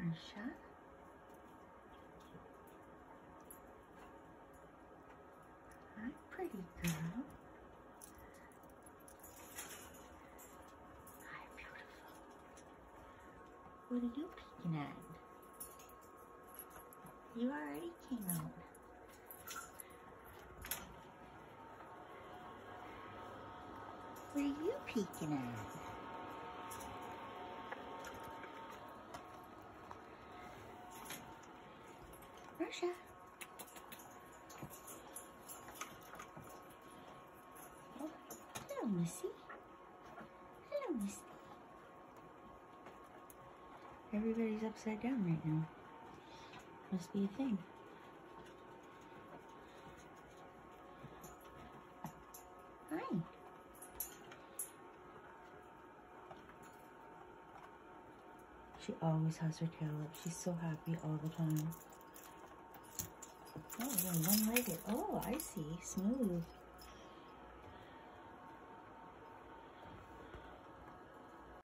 Marsha. Hi, pretty girl. Hi, beautiful. What are you peeking at? You already came out. What are you peeking at? Marsha. Oh, hello, Missy. Hello, Missy. Everybody's upside down right now. Must be a thing. Hi. She always has her tail up. She's so happy all the time. Oh, one-legged. Oh, I see. Smooth.